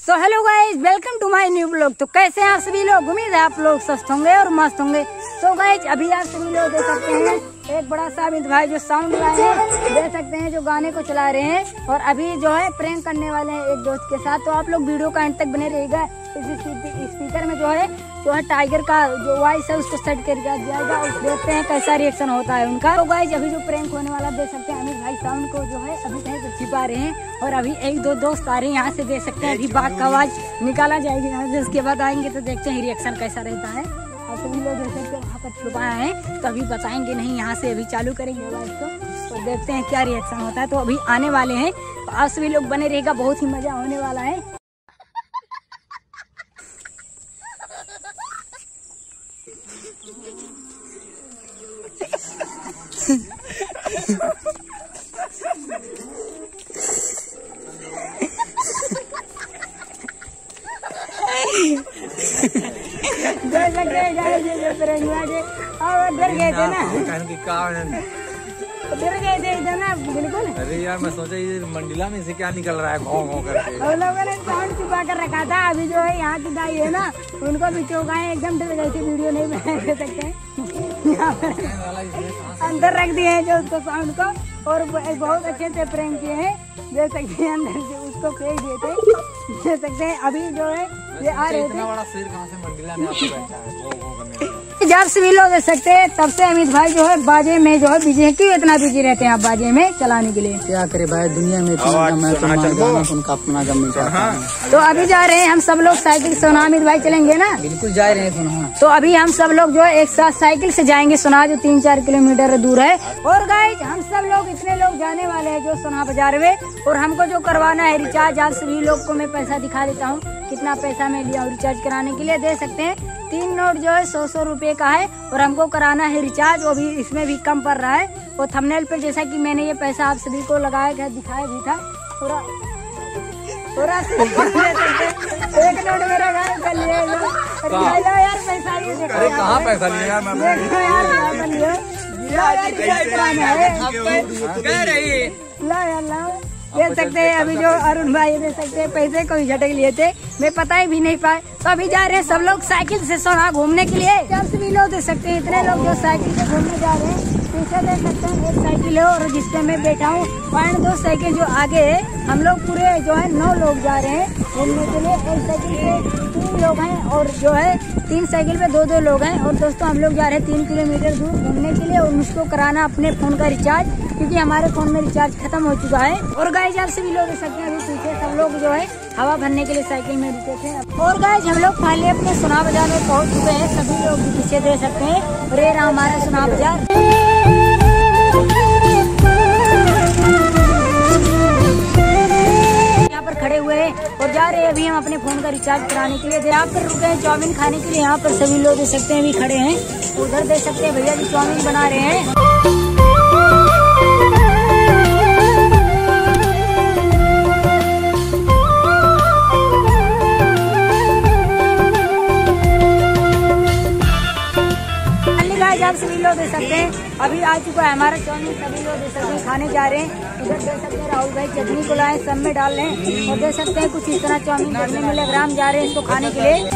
So hello guys, welcome to my new blog. तो कैसे हैं आप सभी लोग? उम्मीद है आप लोग स्वस्थ होंगे और मस्त होंगे। सो गाइज, अभी आप सभी लोग देख सकते हैं एक बड़ा सा अमित भाई जो साउंड लाए हैं, देख सकते हैं जो गाने को चला रहे हैं और अभी जो है प्रैंक करने वाले हैं एक दोस्त के साथ। तो आप लोग वीडियो का अंत तक बने रहिएगा। इस स्पीकर में जो है टाइगर का जो वॉइस है उसको सेट कर दिया जाएगा और देखते हैं कैसा रिएक्शन होता है उनका। तो गाइज, अभी जो प्रैंक होने वाला देख सकते हैं अमित भाई साउंड को जो है अभी कहीं से छिपा रहे हैं और अभी एक दो दोस्त आ रहे हैं यहाँ से, देख सकते हैं अभी बात का आवाज निकाला जाएगी यहाँ से। उसके बाद आएंगे तो देखते हैं रिएक्शन कैसा रहता है। और सभी लोग जैसे कि वहाँ पर छुपाया है तो अभी बताएंगे नहीं, यहाँ से अभी चालू करेंगे आवाज को, तो देखते हैं क्या रिएक्शन होता है। तो अभी आने वाले हैं, तो आप सभी लोग बने रहेगा, बहुत ही मजा होने वाला है। डर गए थे ना, डर गए थे इधर ना, बिल्कुल। अरे यार, मैं सोचा ये मंडिला में से क्या निकल रहा है घों घों करके। हम लोगों ने साउंड छुपा कर रखा था। अभी जो है यहाँ की दाई है ना, उनको भी चौंकाए, एकदम डर गए थे, वीडियो नहीं बना सकते। यहाँ पर अंदर रख दिए हैं जो उसको साउंड को, और बहुत अच्छे से प्रैंक किए हैं, देख सकते हैं अंदर से उसको फेंक दिए थे, देख सकते हैं। अभी जो है ये आ रहे थे। इतना बड़ा शेर कहाँ से मंडिला में आके बैठा है घों घों करने? जब सभी लोग देख सकते हैं तब से अमित भाई जो है बाजे में जो है बिजी है। क्यों इतना बिजी रहते हैं आप बाजे में चलाने के लिए? क्या करे भाई, दुनिया में इतना उनका अपना गम नहीं चाहता है। तो अभी जा रहे हैं हम सब लोग साइकिल से सोना। अमित भाई चलेंगे ना? बिल्कुल जा रहे हैं सोना। तो अभी हम सब लोग जो है एक साथ साइकिल से जाएंगे सोना, जो 3-4 किलोमीटर दूर है। और गाइस, हम सब लोग इतने लोग जाने वाले हैं जो सोना बाजार में, और हमको जो करवाना है रिचार्ज, आप सभी लोग को मैं पैसा दिखा देता हूँ कितना पैसा मैं लिया हूँ रिचार्ज कराने के लिए। दे सकते हैं 3 नोट जो है 100 रुपए का है, और हमको कराना है रिचार्ज, वो भी इसमें भी कम पड़ रहा है। और थंबनेल पे जैसा कि मैंने ये पैसा आप सभी को लगाया गया दिखाया भी था, थोड़ा एक नोट मेरा गायब कर लिया यार, पैसा ये देखो। अरे कहाँ पैसा लिया यार? देख सकते हैं अभी जो अरुण भाई देख सकते हैं पैसे को ही झटक लिए थे, मैं पता ही भी नहीं पाए। तो अभी जा रहे हैं सब लोग साइकिल से सोना घूमने के लिए। जब सभी लोग देख सकते हैं इतने लोग जो साइकिल से घूमने जा रहे हैं। पीछे देख सकते हैं एक साइकिल है और जिसपे मैं बैठा हूँ, और 2 साइकिल जो आगे है। हम लोग पूरे जो है 9 लोग जा रहे हैं घूमने के लिए। एक साइकिल पे 3 लोग हैं और जो है 3 साइकिल पे 2-2 लोग हैं। और दोस्तों हम लोग जा रहे हैं 3 किलोमीटर दूर घूमने के लिए, और मुझको कराना अपने फोन का रिचार्ज, क्योंकि हमारे फोन में रिचार्ज खत्म हो चुका है। और गाइस, आप सभी लोग देख सकते हैं अभी पीछे सब लोग जो है हवा भरने के लिए साइकिल में रुके थे। और गाइस, हम लोग फाइनली अपने सोना बाजार में पहुंच चुके हैं। सभी लोग पीछे देख सकते हैं, और ये रहा हमारा सोना बाजार। यहाँ पर खड़े हुए हैं और जा रहे हैं अभी हम अपने फोन का रिचार्ज कराने के लिए। यहाँ पर रुके हैं चाउमीन खाने के लिए। यहाँ पर सभी लोग देख सकते हैं अभी खड़े हैं। उधर देख सकते हैं भैया जी चाउमीन बना रहे हैं। आप सभी लोग देख सकते हैं अभी आ चुका है हमारा चाउमीन। सभी लोग देख सकते हैं खाने जा रहे हैं। उधर देख सकते हैं राहुल भाई चटनी को लाए, सब में डाल रहे हैं। और देख सकते हैं कुछ इस तरह चाउमीन देखने में लग रहा। हम जा रहे हैं इसको खाने के लिए।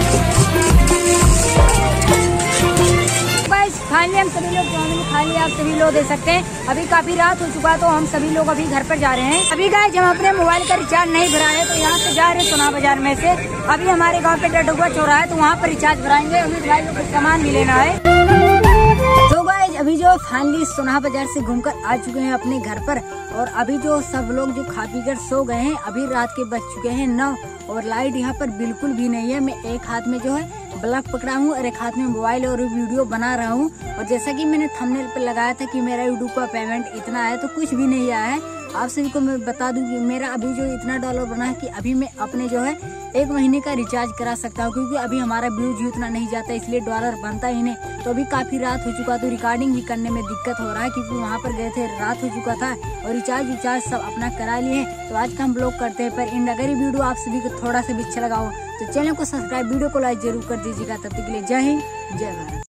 फाइनली हम सभी लोग चाउमीन खा लिया। आप सभी लोग देख सकते हैं अभी काफी रात हो चुका है, तो हम सभी लोग अभी घर पर जा रहे हैं। अभी गाइस, हम अपने मोबाइल का रिचार्ज नहीं भरा है, तो यहाँ से जा रहे हैं सोना बाजार में से। अभी हमारे गाँव पे डडुआ चौराहा है, तो वहाँ पर रिचार्ज भराएंगे। अभी भाई लोग सामान भी लेना है। तो गाइस, अभी जो फाइनली सोना बाजार से घूमकर आ चुके हैं अपने घर पर, और अभी जो सब लोग जो खा पी कर सो गए हैं। अभी रात के बज चुके हैं 9, और लाइट यहाँ पर बिल्कुल भी नहीं है। मैं एक हाथ में जो है बल्ब पकड़ा हूँ और एक हाथ में मोबाइल और वीडियो बना रहा हूँ। और जैसा कि मैंने थंबनेल पर लगाया था कि मेरा यूट्यूब का पेमेंट इतना है, तो कुछ भी नहीं आया है। आप सभी को मैं बता दूं कि मेरा अभी जो इतना डॉलर बना है कि अभी मैं अपने जो है 1 महीने का रिचार्ज करा सकता हूँ, क्योंकि अभी हमारा व्यूज उतना नहीं जाता, इसलिए डॉलर बनता ही नहीं। तो अभी काफी रात हो चुका, तो रिकॉर्डिंग भी करने में दिक्कत हो रहा है, क्योंकि वहाँ पर गए थे रात हो चुका था, और रिचार्ज सब अपना करा लिए। तो आज का हम ब्लॉग करते हैं। पर अगर ये वीडियो आप सभी को थोड़ा सा भी अच्छा लगा हो तो चैनल को सब्सक्राइब, वीडियो को लाइक जरूर कर दीजिएगा। तब तक के लिए जय हिंद, जय भारत।